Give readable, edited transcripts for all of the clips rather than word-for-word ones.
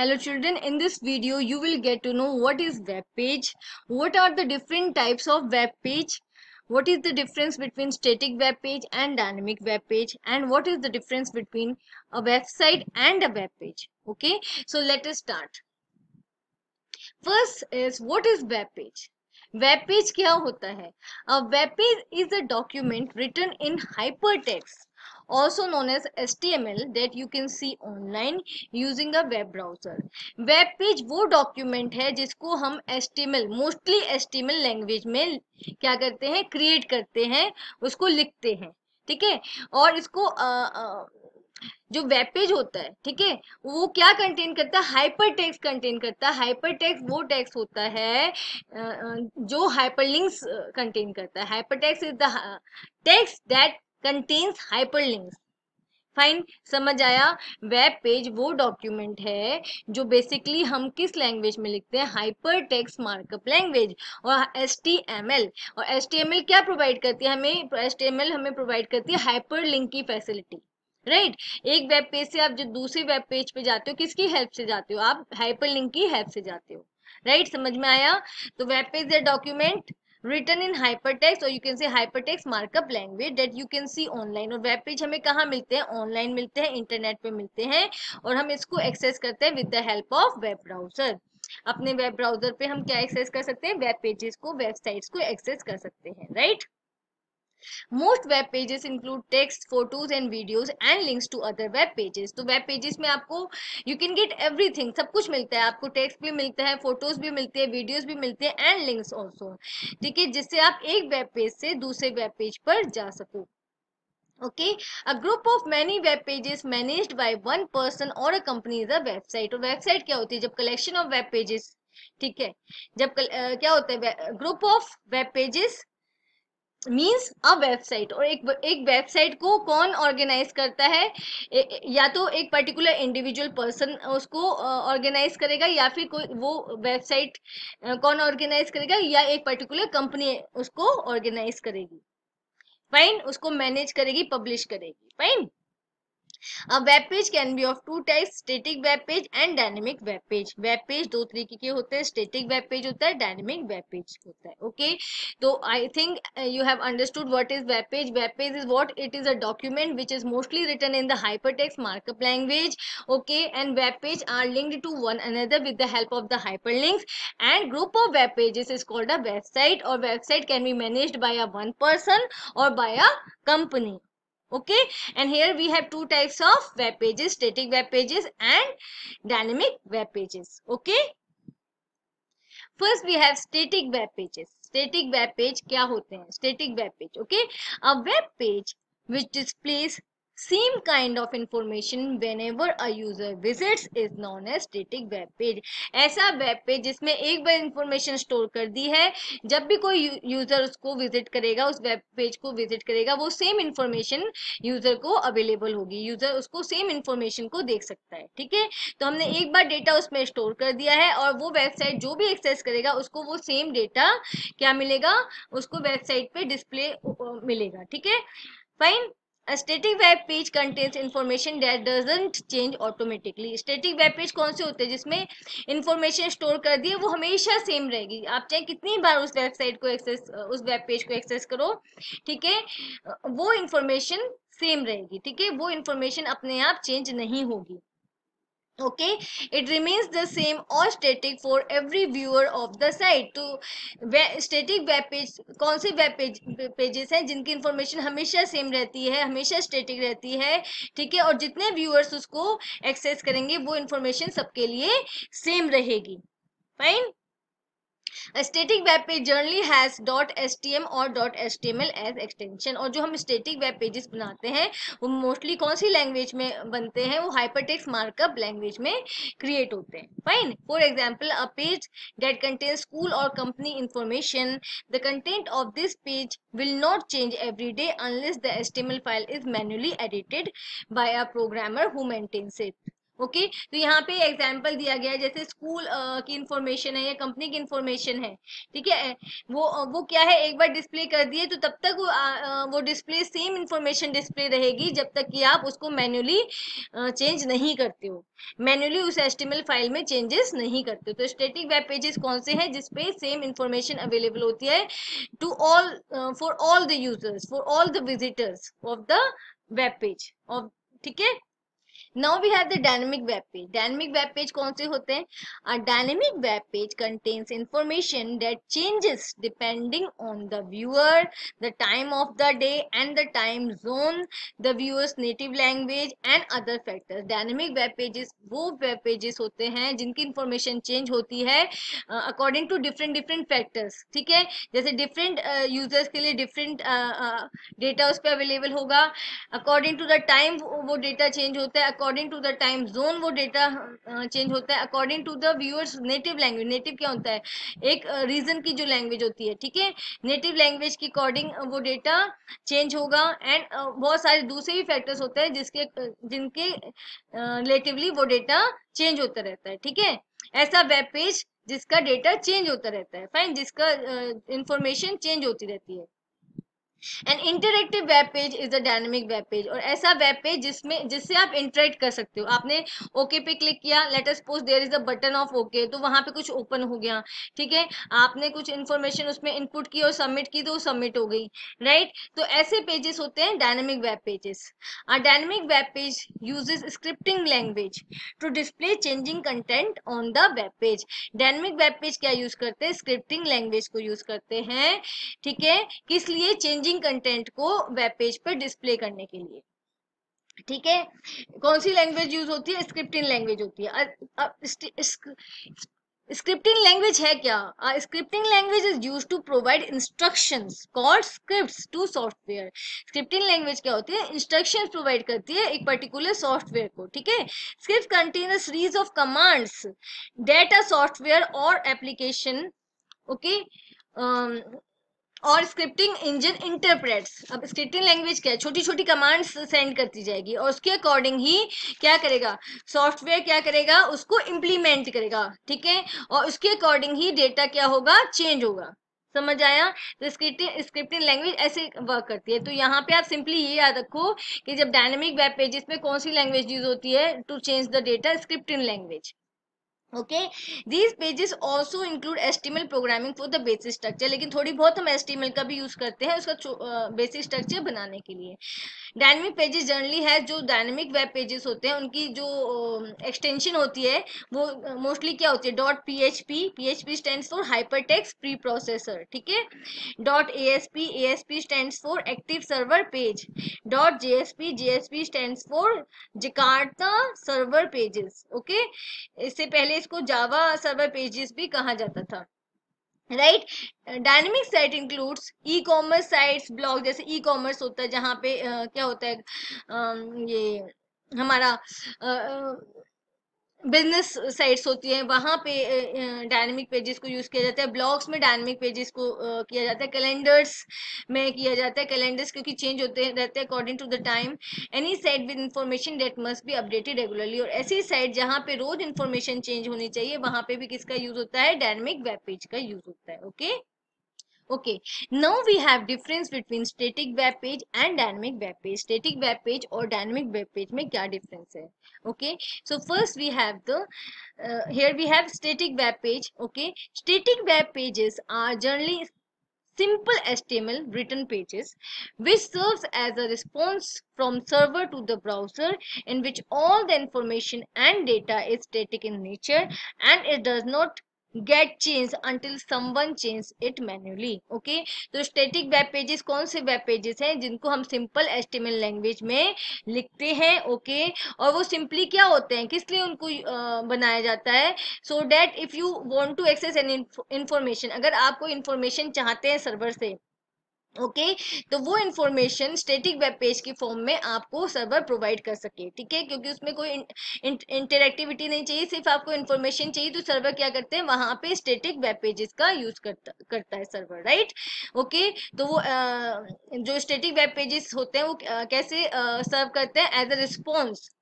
Hello children, in this video you will get to know what is web page, what are the different types of web page, what is the difference between static web page and dynamic web page, and what is the difference between a website and a web page. Okay, so let us start. First is, what is web page? Web page क्या होता है? A web page is a document written in hypertext, also known as HTML, that you can see online using a web browser. Web page वो document है जिसको हम HTML, mostly HTML language में क्या करते हैं, create करते हैं, उसको लिखते हैं. ठीक है, और इसको जो वेब पेज होता है, ठीक है, वो क्या कंटेन करता है? हाइपर टेक्स्ट कंटेन करता है. हाइपर टेक्स्ट वो टेक्स्ट होता है जो हाइपरलिंक्स कंटेन करता है. Hypertext is the text that contains hyperlinks. Fine, समझ आया? वेब पेज वो डॉक्यूमेंट है जो बेसिकली हम किस लैंग्वेज में लिखते हैं? Hypertext markup language. और HTML, और HTML क्या प्रोवाइड करती है हमें? HTML हमें प्रोवाइड करती है हाइपर लिंक की फैसिलिटी. राइट, एक वेब पेज से आप जो दूसरे वेब पेज पे जाते हो, किसकी हेल्प से जाते हो? आप हाइपरलिंक की हेल्प से जाते हो. राइट, समझ में आया? तो वेब पेज है document written in hypertext, or you can say hypertext markup language that you can see online. और वेब पेज हमें कहाँ मिलते हैं? ऑनलाइन मिलते हैं, इंटरनेट पे मिलते हैं, और हम इसको एक्सेस करते हैं with the help of web browser. अपने वेब ब्राउजर पे हम क्या एक्सेस कर सकते हैं? वेब पेजेस को, वेबसाइट्स को एक्सेस कर सकते हैं. Right, Most web pages include text, photos and videos and links to other web pages. तो web pages में आपको you can get everything, सब कुछ मिलता है आपको. टेक्स्ट भी मिलता है, फोटोज भी मिलते हैं, वीडियोस भी मिलते हैं, एंड लिंक्स ऑल्सो. ठीक है, जिससे आप एक वेब पेज से दूसरे वेब पेज पर जा सको. Okay, a group of many web pages managed by one person or a company is a website. और वेबसाइट क्या होती है? जब कलेक्शन ऑफ वेब पेजेस, ठीक है, जब क्या होता है? Group of web pages means a website. और एक वेबसाइट को कौन ऑर्गेनाइज करता है? या तो एक पर्टिकुलर इंडिविजुअल पर्सन उसको ऑर्गेनाइज करेगा, या फिर कोई वो वेबसाइट कौन ऑर्गेनाइज करेगा, या एक पर्टिकुलर कंपनी उसको ऑर्गेनाइज करेगी. फाइन, उसको मैनेज करेगी, पब्लिश करेगी. Fine. A web page can be of two types, static web page and dynamic web page. Web page दो तरीके के होते हैं, static web page होता है, dynamic web page होता है. Okay, तो I think you have understood what is web page. Web page is what? It is a document which is mostly written in the hypertext markup language. Okay, and web page are linked to one another with the help of the hyperlinks. And group of web pages is called a website, or website can be managed by a one person or by a company. Okay, and here we have two types of web pages, static web pages and dynamic web pages. Okay, first we have static web pages. Static web page क्या होते हैं? Static web page, okay, a web page which displays same kind of information whenever a user visits is known as static web page. ऐसा web page जिसमें एक बार information store कर दी है, जब भी कोई यूजर उसको विजिट करेगा, उस वेब पेज को विजिट करेगा, वो सेम इंफॉर्मेशन यूजर को अवेलेबल होगी, यूजर उसको सेम इंफॉर्मेशन को देख सकता है. ठीक है, तो हमने एक बार डेटा उसमें स्टोर कर दिया है, और वो वेबसाइट जो भी एक्सेस करेगा उसको वो सेम डेटा क्या मिलेगा? उसको वेबसाइट पे डिस्प्ले मिलेगा. ठीक है, fine. A static web page contains information that doesn't change automatically. Static web page कौन से होते हैं? जिसमें इंफॉर्मेशन स्टोर कर दी है, वो हमेशा सेम रहेगी, आप चाहे कितनी बार उस वेबसाइट को एक्सेस, उस वेब पेज को एक्सेस करो, ठीक है, वो इंफॉर्मेशन सेम रहेगी. ठीक है, वो इंफॉर्मेशन अपने आप चेंज नहीं होगी. Okay, it remains the same or static for every viewer of the site. तो स्टेटिक वेब पेज कौन से वेब पेजेस हैं जिनकी इंफॉर्मेशन हमेशा सेम रहती है, हमेशा स्टेटिक रहती है. ठीक है, और जितने व्यूअर्स उसको एक्सेस करेंगे वो इंफॉर्मेशन सबके लिए सेम रहेगी. Fine. A static web page generally has .htm और .html as extension. और जो हम static web pages बनाते हैं वो मोस्टली कौन सी लैंग्वेज में बनते हैं? वो hypertext markup लैंग्वेज में क्रिएट होते हैं. Fine. For example, a page that contains school or company information, the content of this page will not change every day unless the HTML file is manually edited by a programmer who maintains it. Okay, तो यहाँ पे example दिया गया है, जैसे school की information है या कंपनी की इंफॉर्मेशन है, ठीक है, वो क्या है, एक बार डिस्प्ले कर दिए तो तब तक वो डिस्प्ले सेम इंफॉर्मेशन डिस्प्ले रहेगी जब तक कि आप उसको मैन्युअली चेंज नहीं करते हो, मैन्युअली उस एचटीएमएल फाइल में चेंजेस नहीं करते हो। तो स्टैटिक वेब पेजेस कौन से हैं जिसपे सेम इंफॉर्मेशन अवेलेबल होती है to all, for all the users, for all the visitors of the web page of, ठीक है। Now we have the dynamic web page. Dynamic web page कौन से होते हैं? A dynamic web page contains information that changes depending on the viewer, the time of the day and the time zone, the viewer's native language and other factors. Dynamic web pages वो web pages होते हैं जिनकी information change होती है according to different factors, ठीक है। जैसे different users के लिए different data उस पर available होगा, अकॉर्डिंग टू द टाइम वो डेटा चेंज होता है, according to the time zone वो डेटा चेंज होता है, according to the viewers native language, native क्या होता है, एक रीजन की जो लैंग्वेज होती है, ठीक है, नेटिव लैंग्वेज की अकॉर्डिंग वो डेटा चेंज होगा। एंड बहुत सारे दूसरे भी फैक्टर्स होते हैं जिनके रिलेटिवली वो डेटा चेंज होता रहता है, ठीक है। ऐसा वेब पेज जिसका डेटा चेंज होता रहता है, फाइन, जिसका इंफॉर्मेशन चेंज होती रहती है। An interactive web page is a dynamic web page, और ऐसा वेब पेज जिससे आप इंटरेक्ट कर सकते हो। आपने ओके पे क्लिक किया, let us suppose there is a button of okay, तो वहां पे कुछ ओपन हो गया, ठीक है, आपने कुछ इन्फॉर्मेशन उसमें इनपुट की और सबमिट की तो सबमिट हो गई, राइट। तो ऐसे पेजेस होते हैं dynamic web pages. A dynamic web page uses scripting language to display changing content on the web page. Dynamic web page क्या यूज करते हैं, स्क्रिप्टिंग लैंग्वेज को यूज करते हैं, ठीक है, किस लिए, चेंजिंग कंटेंट को वेब पेज पर डिस्प्ले करने के लिए, ठीक है। कौन सी लैंग्वेज यूज होती है, स्क्रिप्टिंग लैंग्वेज होती है। स्क्रिप्टिंग लैंग्वेज है क्या, scripting language is use to provide instructions called scripts to software. Scripting language क्या होती है, इंस्ट्रक्शंस प्रोवाइड करती है एक पर्टिकुलर सॉफ्टवेयर को, ठीक है। Script contain a series of commands that a software और एप्लीकेशन, ओके, और स्क्रिप्टिंग इंजन इंटरप्रेट्स। अब स्क्रिप्टिंग लैंग्वेज क्या है, छोटी छोटी कमांड्स सेंड करती जाएगी और उसके अकॉर्डिंग ही क्या करेगा सॉफ्टवेयर, क्या करेगा उसको इम्प्लीमेंट करेगा, ठीक है, और उसके अकॉर्डिंग ही डेटा क्या होगा, चेंज होगा। समझ आया? तो स्क्रिप्टिंग लैंग्वेज ऐसे वर्क करती है। तो यहाँ पे आप सिंपली ये याद रखो कि जब डायनेमिक वेब पेजेस में कौन सी लैंग्वेज यूज होती है to change the data, scripting language, okay. These pages also include HTML programming for the basic structure, लेकिन थोड़ी बहुत हम एचटीएमएल का भी यूज करते हैं उसका बेसिक स्ट्रक्चर बनाने के लिए। डायनेमिक पेजेस जनरली है, जो डायनेमिक वेब पेजेस होते हैं उनकी जो एक्सटेंशन होती है वो मोस्टली क्या होती है, dot PHP, PHP stands for hypertext preprocessor, ठीक है। Dot ASP, ASP stands for active server page. Dot JSP, JSP stands for Jakarta server pages, okay. इससे पहले इसको जावा सर्वर पेजेस भी कहा जाता था, right. Dynamic site includes e commerce sites, blog, जैसे ई कॉमर्स होता है जहाँ पे क्या होता है, ये हमारा बिजनेस साइट्स होती है, वहां पे डायनेमिक पेजेस को यूज किया जाता है। ब्लॉग्स में डायनेमिक पेजेस को किया जाता है। कैलेंडर्स में किया जाता है, कैलेंडर्स क्योंकि चेंज होते रहते हैं according to the time. Any site with information that must be updated regularly, और ऐसी साइट जहाँ पे रोज इंफॉर्मेशन चेंज होनी चाहिए वहां पे भी किसका यूज होता है, डायनेमिक वेब पेज का यूज होता है, okay. Okay, now we have difference between static web page and dynamic web page. Static web page और dynamic web page में क्या difference है? Okay, so first we have the here we have static web page. Okay, static web pages are generally simple HTML written pages which serves as a response from server to the browser, in which all the information and data is static in nature and it does not get changed until someone change it manually, okay। तो static web pages कौन से web pages हैं जिनको हम simple HTML language में लिखते हैं, okay. और वो सिंपली क्या होते हैं, किस लिए उनको बनाया जाता है, so that if you want to access an information, अगर आप कोई इंफॉर्मेशन चाहते हैं सर्वर से, ओके, तो वो इंफॉर्मेशन स्टैटिक वेब पेज की फॉर्म में आपको सर्वर प्रोवाइड कर सके, ठीक है, क्योंकि उसमें कोई इंटरेक्टिविटी नहीं चाहिए, सिर्फ आपको इंफॉर्मेशन चाहिए, तो सर्वर क्या करते हैं वहां पे स्टैटिक वेब पेजेस का यूज करता है सर्वर, राइट, ओके। तो वो जो स्टैटिक वेब पेजेस होते हैं वो कैसे सर्व करते हैं, एज अ रिस्पॉन्स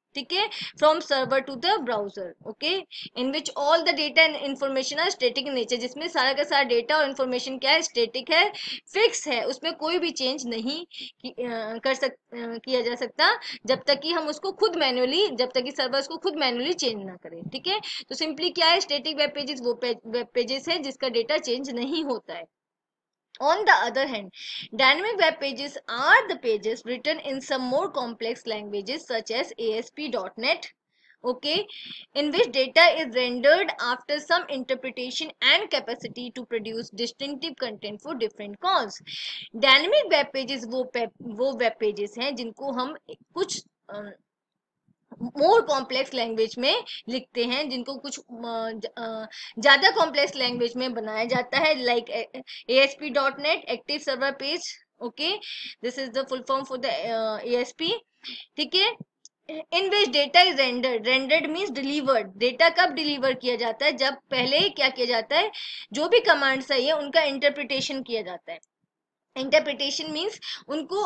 ठीक है, from server to the browser, okay, in which all the data and information are static in nature, जिसमें सारा का सारा डेटा और इंफॉर्मेशन क्या है, स्टेटिक है, फिक्स है, उसमें कोई भी चेंज नहीं किया जा सकता जब तक कि हम उसको खुद मैन्युअली, जब तक कि सर्वर उसको खुद मैन्युअली चेंज ना करें, ठीक है। तो सिंपली क्या है, स्टेटिक वेब पेजेस वो वेब पेजेस है जिसका डेटा चेंज नहीं होता है। On the other hand, dynamic web pages are the pages written in some more complex languages such as ASP.NET, okay, in which data is rendered after some interpretation and capacity to produce distinctive content for different calls. Dynamic web pages वो web pages हैं जिनको हम कुछ more complex language में लिखते हैं, जिनको कुछ ज्यादा कॉम्प्लेक्स लैंग्वेज में बनाया जाता है, like ASP.NET active server page, okay, this is the full form for the ASP, ठीक है। In which data is rendered, rendered means delivered, data कब डिलीवर किया जाता है, जब पहले क्या किया जाता है, जो भी कमांड्स है उनका इंटरप्रिटेशन किया जाता है। इंटरप्रिटेशन मीन्स उनको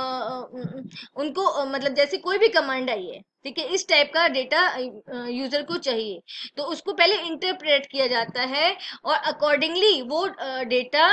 मतलब जैसे कोई भी कमांड आई है, ठीक है, इस टाइप का डेटा यूजर को चाहिए, तो उसको पहले इंटरप्रेट किया जाता है और अकॉर्डिंगली वो डेटा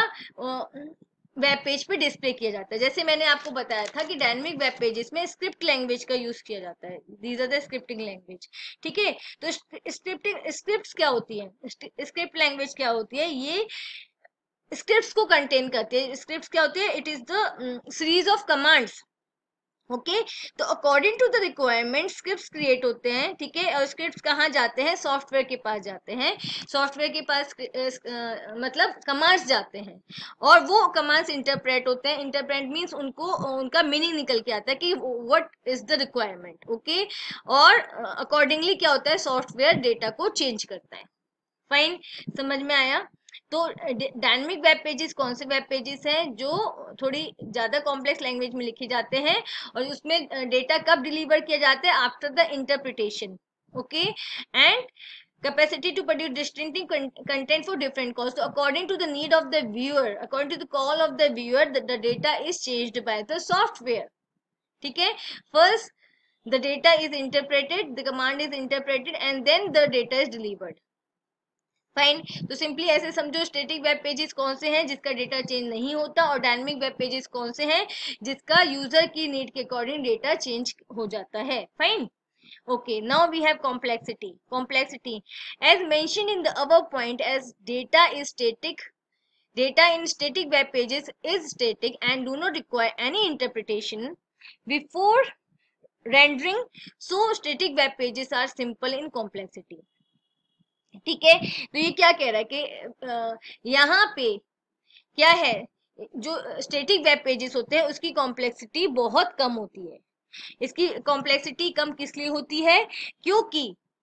वेब पेज पे डिस्प्ले किया जाता है। जैसे मैंने आपको बताया था कि डायनेमिक वेब पेजेस में स्क्रिप्ट लैंग्वेज का यूज किया जाता है, these are the scripting language, ठीक है। तो स्क्रिप्ट्स क्या होती है, स्क्रिप्ट लैंग्वेज क्या होती है, ये स्क्रिप्ट्स को कंटेन करती है। स्क्रिप्ट्स क्या होती है, it is the series of commands, okay. तो according to the requirement scripts create होते हैं, ठीक है, और स्क्रिप्ट्स कहाँ जाते हैं, सॉफ्टवेयर के पास जाते हैं, सॉफ्टवेयर के पास मतलब कमांड्स जाते हैं, और वो कमांड्स इंटरप्रेट होते हैं। इंटरप्रेट मीन्स उनको उनका मीनिंग निकल के आता है कि what is the requirement, okay, और अकॉर्डिंगली क्या होता है, सॉफ्टवेयर डेटा को चेंज करता है। फाइन, समझ में आया। तो डायनेमिक वेब पेजेस कौन से वेब पेजेस हैं, जो थोड़ी ज्यादा कॉम्प्लेक्स लैंग्वेज में लिखे जाते हैं, और उसमें डेटा कब डिलीवर किया जाता है, after the interpretation, okay, and capacity to produce distinctive content for different calls. So according to the need of the viewer, according to the call of the viewer, the data is changed by the software, ठीक है। first the data is interpreted, the command is interpreted, and then the data is delivered। Fine, तो simply ऐसे समझो, static web pages कौन से हैं जिसका data change नहीं होता, और डायनेमिक वेब पेजेस कौन से हैं जिसका यूजर की नीड के अकॉर्डिंग डेटा चेंज हो जाता है। Fine, okay, now we have complexity as mentioned in the above point, as data is static, data in static web pages is static and do not require any interpretation before rendering, so static web pages are simple in complexity, ठीक है। तो ये क्या कह रहा है कि यहाँ पे क्या है, जो स्टैटिक वेब पेजेस होते हैं उसकी कॉम्प्लेक्सिटी बहुत कम होती है। इसकी कॉम्प्लेक्सिटी कम किस लिए होती है, क्योंकि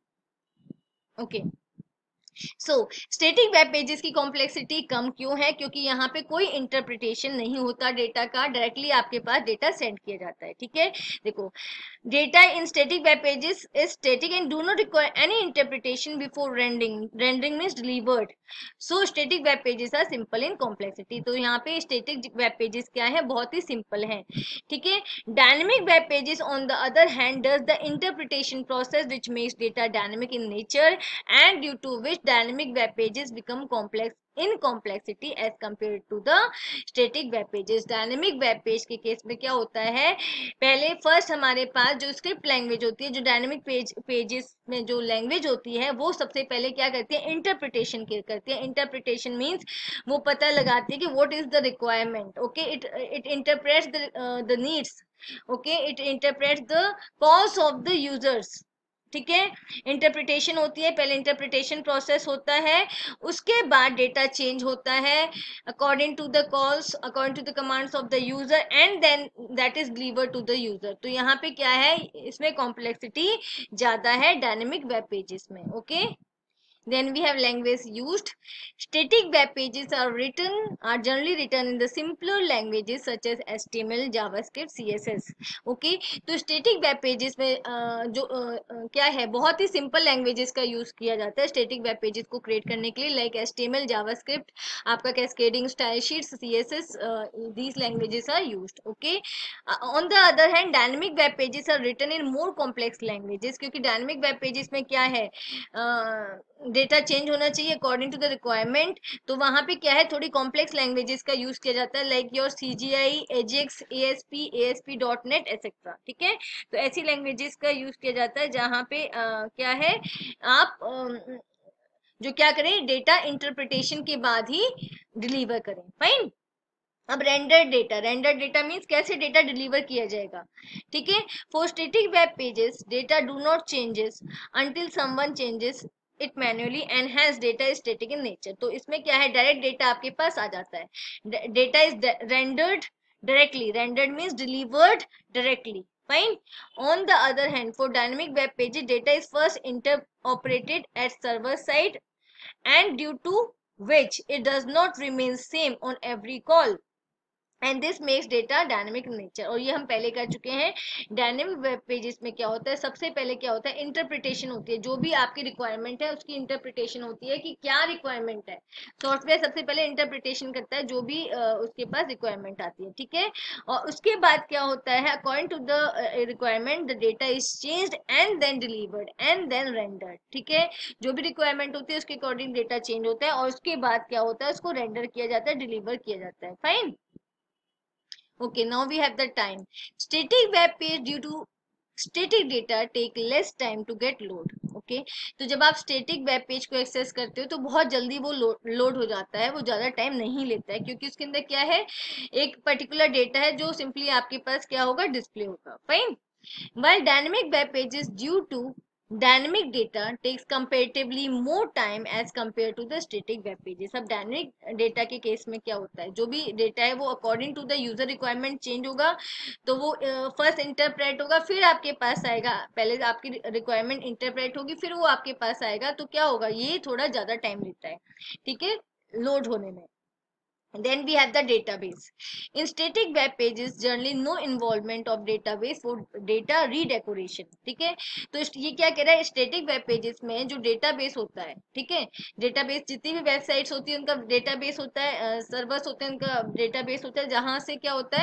okay, so static web pages की कॉम्प्लेक्सिटी कम क्यों है, क्योंकि यहाँ पे कोई इंटरप्रिटेशन नहीं होता डेटा का, डायरेक्टली आपके पास डेटा सेंड किया जाता है, ठीक है। देखो, data in static web pages is static and do not require any interpretation before rendering, rendering means delivered, so static web pages are simple in complexity। तो यहाँ पे static web pages क्या है, बहुत ही simple है, ठीक है। dynamic web pages on the other hand does the interpretation process which makes data dynamic in nature and due to which dynamic web pages become complex in complexity as compared to the static web pages। dynamic web page के case में क्या होता है, पहले first हमारे पास जो script language होती है, जो डायनेमिक पेजेस में जो लैंग्वेज होती है, वो सबसे पहले क्या करती है, इंटरप्रिटेशन करती है। इंटरप्रिटेशन मीन्स वो पता लगाती है कि what is the requirement, okay, it interprets the needs, okay, it interprets the calls of the users, ठीक है। इंटरप्रिटेशन होती है, पहले इंटरप्रिटेशन प्रोसेस होता है, उसके बाद डेटा चेंज होता है according to the calls, according to the commands of the user, and then that is delivered to the user. तो यहाँ पे क्या है, इसमें कॉम्प्लेक्सिटी ज्यादा है डायनेमिक वेब पेजेस में, okay. Then we have language used. Static web pages are generally written in the simpler languages such as HTML, JavaScript, CSS. Okay, तो static web pages में क्या है, बहुत ही simple languages का use किया जाता है static web pages को create करने के लिए, like HTML, JavaScript, आपका cascading style sheets, CSS, these languages are used. Okay, on the other hand, dynamic web pages are written in more complex languages, क्योंकि dynamic web pages में क्या है, data change होना चाहिए अकॉर्डिंग टू द रिक्वायरमेंट, तो वहां पे क्या है, थोड़ी कॉम्प्लेक्स लैंग्वेजेस का यूज किया जाता है, like your CGI, Ajax, ASP.NET etcetera. ठीक है, तो ऐसी लैंग्वेजेस का यूज किया जाता है जहां पे क्या है, आप जो क्या करें, डेटा इंटरप्रिटेशन के बाद ही डिलीवर करें. फाइन. अब रेंडर डेटा मीन्स कैसे डेटा डिलीवर किया जाएगा. ठीक है, for static web pages data do not changes until someone changes it manually and hence data is static in nature. तो इसमें क्या है, डायरेक्ट डेटा आपके पास आ जाता है, data is rendered directly. Rendered means delivered directly. Fine. On the other hand, for dynamic web pages, data is first interpreted at server side, and due to which it does not remain same on every call. And this makes data dynamic nature. और ये हम पहले कर चुके हैं. Dynamic web pages में क्या होता है, सबसे पहले क्या होता है, इंटरप्रिटेशन होती है. जो भी आपकी रिक्वायरमेंट है उसकी इंटरप्रिटेशन होती है कि क्या रिक्वायरमेंट है. सॉफ्टवेयर सबसे पहले इंटरप्रिटेशन करता है जो भी उसके पास रिक्वायरमेंट आती है. ठीक है, और उसके बाद क्या होता है, according to the requirement the data is changed and then delivered and then rendered. ठीक है, जो भी रिक्वायरमेंट होती है उसके अकॉर्डिंग डेटा चेंज होता है और उसके बाद क्या होता है, उसको रेंडर किया जाता है, डिलीवर किया जाता है. Fine. Okay, now we have the time. Static web page due to static data take less time to get load. Okay, तो जब आप स्टेटिक वेब पेज को एक्सेस करते हो तो बहुत जल्दी वो लोड हो जाता है, वो ज़्यादा टाइम नहीं लेता है, क्योंकि उसके अंदर क्या है, एक पर्टिकुलर डेटा है जो सिंपली आपके पास क्या होगा, डिस्प्ले होगा. Fine. While dynamic web pages due to dynamic data takes comparatively more time as compared to the static web pages. अब dynamic data के केस में क्या होता है, जो भी डेटा है वो according to the user requirement change होगा, तो वो first interpret होगा, फिर आपके पास आएगा. पहले आपकी requirement interpret होगी, फिर वो आपके पास आएगा, तो क्या होगा, ये थोड़ा ज़्यादा टाइम लेता है. ठीक है, लोड होने में. Then we have the database. In static web pages, generally no involvement of database for data redecoration. ठीक है, तो ये क्या कह रहा है, स्टेटिक वेब पेजेस में जो डेटाबेस होता है, ठीक है, डेटाबेस जितनी भी वेबसाइट्स होती है उनका डेटाबेस होता है, सर्वर्स होते हैं उनका डेटाबेस होता है, जहां से क्या होता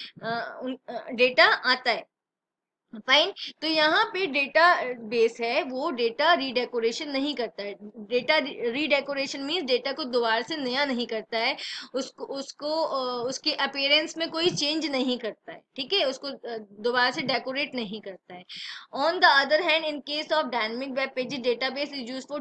है, डेटा आता है. फाइन. तो यहाँ पे डेटा बेस है, वो डेटा रीडेकोरेशन नहीं करता है. डेटा रीडेकोरेशन मीन्स डेटा को दोबारा से नया नहीं करता है, उसको उसको उसके अपीयरेंस में कोई चेंज नहीं करता है. ठीक है, उसको दोबारा से डेकोरेट नहीं करता है. On the other hand, in case of dynamic web pages database is used for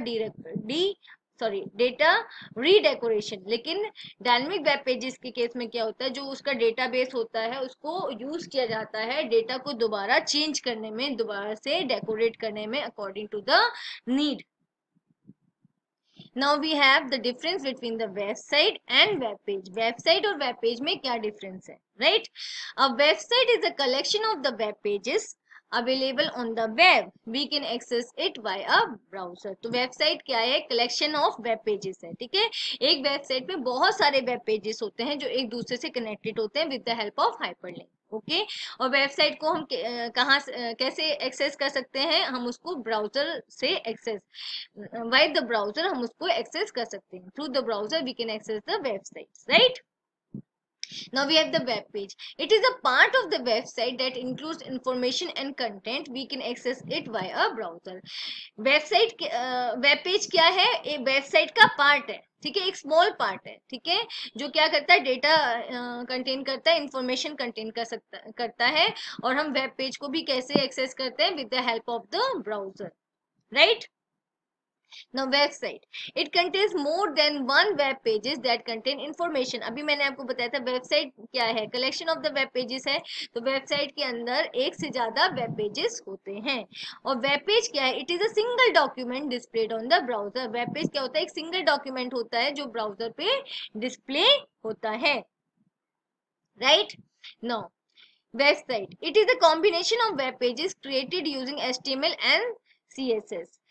data redecoration. लेकिन डायनेमिक वेब पेजेस के केस में क्या होता है, जो उसका डेटाबेस होता है उसको यूज किया जाता है डेटा को दोबारा चेंज करने में, दोबारा से डेकोरेट करने में, according to the need. Now we have the difference between the website and web page. Website और वेब पेज में क्या डिफरेंस है, right. A website is a collection of the web pages available on the web, we can access it by a browser. तो website क्या है, collection of web pages है. ठीक है, एक वेबसाइट में बहुत सारे वेब पेजेस होते हैं जो एक दूसरे से कनेक्टेड होते हैं with the help of hyperlink. Okay, और वेबसाइट को हम कहाँ कैसे एक्सेस कर सकते हैं, हम उसको ब्राउजर से एक्सेस, वाई द ब्राउजर हम उसको एक्सेस कर सकते हैं. Through the browser we can access the website, right. Now we have the web page. It is a part of the website that includes information and content. We can access it via a browser. Website web page क्या है, एक website का part है. ठीक है, एक small part है. ठीक है, जो क्या करता है, डेटा कंटेन करता है, इंफॉर्मेशन कंटेन करता है, और हम वेब पेज को भी कैसे एक्सेस करते हैं, with the help of the browser, right. Now website, it contains more than one web pages that contain information. अभी मैंने आपको बताया था वेबसाइट क्या है, collection of the web pages है. तो वेबसाइट के अंदर एक से ज्यादा वेब पेजेस होते हैं. और वेब पेज क्या है, it is a single document displayed on the browser. Web page क्या होता है, एक सिंगल डॉक्यूमेंट होता है जो ब्राउजर पे डिस्प्ले होता है, right. Now website, it is a combination of web pages created using HTML and CSS.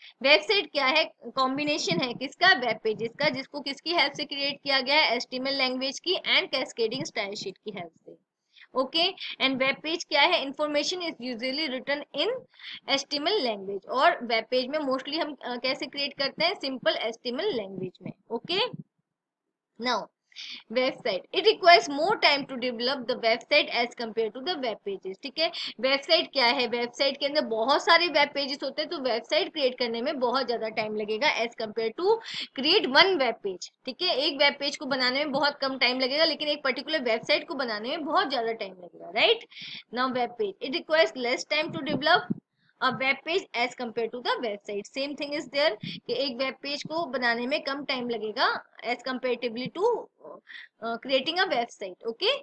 Website क्या है, कॉम्बिनेशन है किसका, वेब पेजेस का, जिसको किसकी हेल्प से क्रिएट किया गया है, एचटीएमएल लैंग्वेज की एंड कैस्केडिंग स्टाइल शीट की हेल्प से। ओके, एंड वेब पेज क्या है, information is usually written in HTML language, और वेब पेज में मोस्टली हम कैसे क्रिएट करते हैं, सिंपल एचटीएमएल लैंग्वेज में। Okay, now website, it requires more time to develop the website as compare to the web pages. ठीक है, website क्या है, वेबसाइट के अंदर बहुत सारे वेब पेजेस होते हैं, तो वेबसाइट क्रिएट करने में बहुत ज्यादा टाइम लगेगा as compare to create one web page. ठीक है, एक वेब पेज को बनाने में बहुत कम टाइम लगेगा, लेकिन एक पर्टिकुलर वेबसाइट को बनाने में बहुत ज्यादा टाइम लगेगा, right. Now web page, it requires less time to develop a web page as compare to the website, same thing is there कि एक वेब पेज को बनाने में कम टाइम लगेगा as comparatively to creating a website. Okay,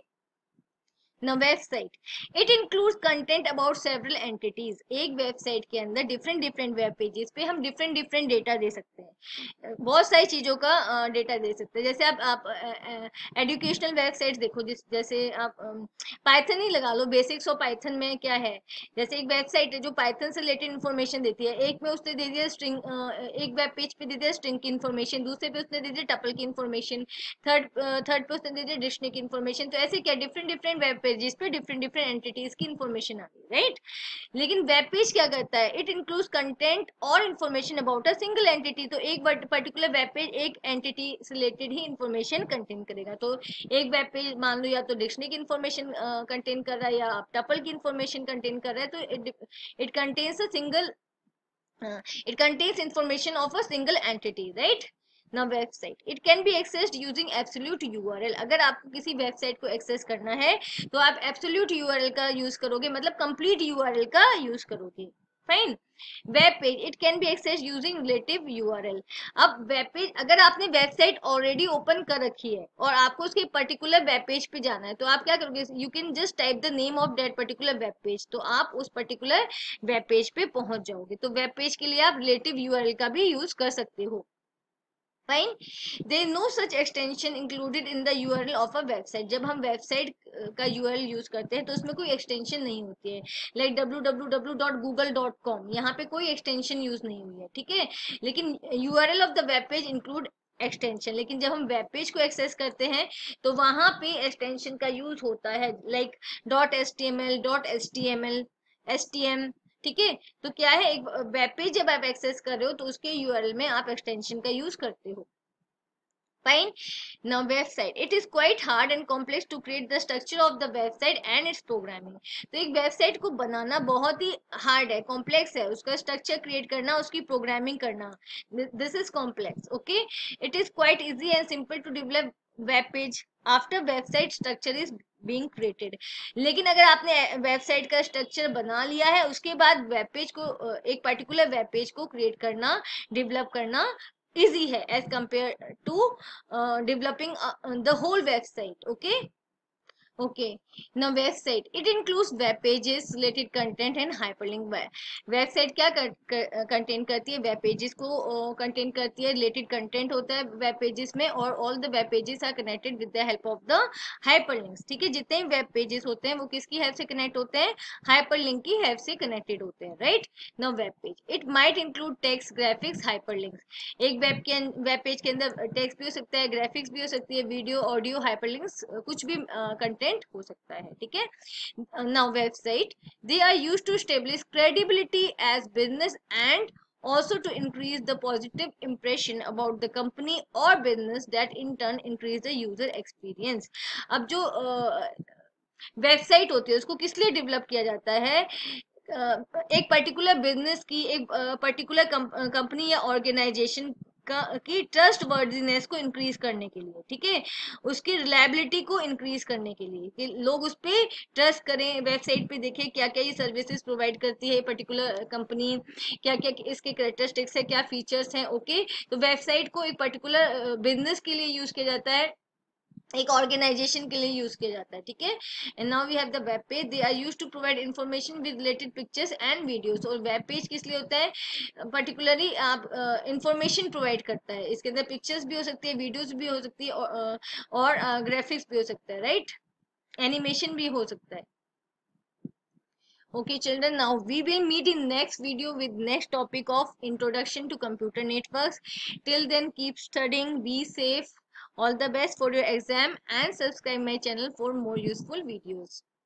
now website, it includes content about several entities। एक website के अंदर डिफरेंट डिफरेंट वेब पेजेस पे हम डिफरेंट डिफरेंट डेटा दे सकते हैं, बहुत सारी चीजों का डेटा दे सकते हैं। जैसे आप एजुकेशनल वेबसाइट्स देखो, जैसे आप पाइथन ही लगा लो, बेसिक्स ऑफ पाइथन में क्या है, जैसे एक वेबसाइट है जो पाइथन से रिलेटेड इन्फॉर्मेशन देती है, एक में उसने दे दिया स्ट्रिंग, एक वेब पेज पे दे दिया स्ट्रिंग की इन्फॉर्मेशन, दूसरे पे उसने दे दिया टपल की इन्फॉर्मेशन, थर्ड थर्ड पे उसने दे दिया डिक्शनरी की इन्फॉर्मेशन। तो ऐसे क्या डिफरेंट डिफरेंट वेब पेजेस पे डिफरेंट डिफरेंट एंटिटीज की इन्फॉर्मेशन आ गई, राइट। लेकिन वेब पेज क्या करता है, इट इंक्लूड्स कंटेंट और information about a single entity. तो एक पर्टिकुलर वेब पेज एक एंटिटी से रिलेटेड ही इन्फॉर्मेशन कंटेन करेगा। तो एक वेब पेज मान लो या तो डिक्शनरी की इन्फॉर्मेशन कंटेन कर रहा है या टपल की इन्फॉर्मेशन कंटेन कर रहा है, तो it contains a single, it contains information of a single entity, right। now website, it can be accessed using absolute url। अगर आपको किसी वेबसाइट को एक्सेस करना है तो आप absolute url का यूज करोगे, मतलब complete url का यूज करोगे, fine. Web page, it can be access using relative URL. अब वेब पेज, अगर आपने वेबसाइट ऑलरेडी ओपन कर रखी है और आपको उसके पर्टिकुलर वेब पेज पे जाना है, तो आप क्या करोगे, you can just type the name of that particular web page, तो आप उस पर्टिकुलर वेब पेज पे पहुंच जाओगे। तो वेब पेज के लिए आप रिलेटिव यूआरएल का भी यूज कर सकते हो, fine. There no such extension included in the URL of a website. जब हम वेबसाइट का यूआरएल यूज करते हैं तो उसमें कोई एक्सटेंशन नहीं होती है, लाइक www.google.com, यहाँ पे कोई एक्सटेंशन यूज नहीं हुई है, ठीक है। लेकिन URL of the web page include extension, लेकिन जब हम वेब पेज को एक्सेस करते हैं तो वहां पे एक्सटेंशन का यूज होता है, लाइक .html, .html, stm। ठीक है, तो क्या है, एक वेब पेज जब आप एक्सेस कर रहे हो तो उसके यूआरएल में आप एक्सटेंशन का यूज करते हो, fine। now website, it is quite hard and complex to create the structure of the website and its programming। तो एक वेबसाइट को बनाना बहुत ही हार्ड है, कॉम्प्लेक्स है, उसका स्ट्रक्चर क्रिएट करना, उसकी प्रोग्रामिंग करना, this is complex. Okay, it is quite easy and simple to develop web page after website structure is being created. लेकिन अगर आपने वेबसाइट का स्ट्रक्चर बना लिया है, उसके बाद वेब पेज को, एक पर्टिकुलर वेब पेज को क्रिएट करना, डेवलप करना easy है as compared to developing the whole website। Okay, okay, now website, it includes web pages, related content and hyperlink। Website क्या कंटेन करती है, वेब पेजेस को कंटेन करती है, रिलेटेड कंटेंट होता है वेब पेजेस में, और all the web pages are connected with the help of the hyperlinks. ठीक है, जितने वेब पेजेस होते हैं वो किसकी हेल्प से कनेक्ट होते हैं, हाइपरलिंक की हेल्प से कनेक्टेड होते हैं, right. Now web page, it might include text, graphics, hyperlinks. एक वेब पेज के अंदर टेक्स्ट भी हो सकता है, ग्राफिक्स भी हो सकती है, वीडियो, ऑडियो, हाइपरलिंक्स, कुछ भी कंटेंट हो सकता है, ठीक है। Now website, they are used to establish credibility as business and also to increase the positive impression about the company or business, that in turn increase the user experience। अब जो website होती है उसको किस लिए डेवलप किया जाता है, एक पर्टिकुलर बिजनेस की, एक पर्टिकुलर कंपनी या ऑर्गेनाइजेशन की ट्रस्ट वर्दीनेस को इंक्रीज करने के लिए, ठीक है, उसकी रिलायबिलिटी को इंक्रीज करने के लिए, कि लोग उस पर ट्रस्ट करें, वेबसाइट पे देखें क्या क्या ये सर्विसेज प्रोवाइड करती है पर्टिकुलर कंपनी, क्या क्या इसके कैरेक्टरिस्टिक्स है, क्या फीचर्स हैं। ओके, तो वेबसाइट को एक पर्टिकुलर बिजनेस के लिए यूज किया जाता है, एक ऑर्गेनाइजेशन के लिए यूज किया जाता है, ठीक है। And now we have the web page, they are used to provide information with related pictures and videos. और वेब पेज किस लिए होता है, पर्टिकुलरली आप इंफॉर्मेशन प्रोवाइड करता है, इसके अंदर पिक्चर्स भी हो सकती है, वीडियोस भी हो सकती है, और ग्राफिक्स भी हो सकता है, राइट, एनिमेशन भी हो सकता है। Okay children, now we will meet in next video with next topic of introduction to computer networks. Till then, keep studying, be safe, all the best for your exam, and subscribe my channel for more useful videos.